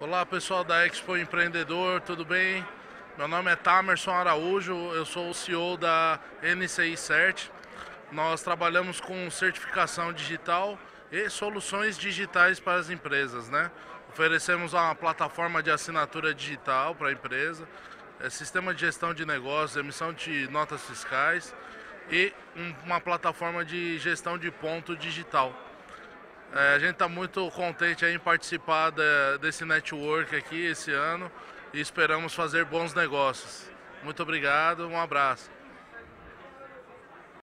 Olá pessoal da Expo Empreendedor, tudo bem? Meu nome é Tamerson Araújo, eu sou o CEO da NCI Cert. Nós trabalhamos com certificação digital e soluções digitais para as empresas, né? Oferecemos uma plataforma de assinatura digital para a empresa, sistema de gestão de negócios, emissão de notas fiscais e uma plataforma de gestão de ponto digital. A gente está muito contente em participar desse network aqui esse ano e esperamos fazer bons negócios. Muito obrigado, um abraço.